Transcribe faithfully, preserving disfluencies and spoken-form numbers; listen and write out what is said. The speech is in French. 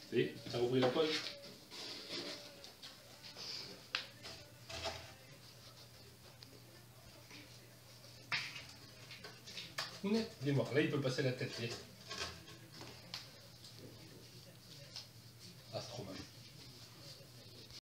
Et ça ouvre la poche. Dis-moi, là il peut passer la tête.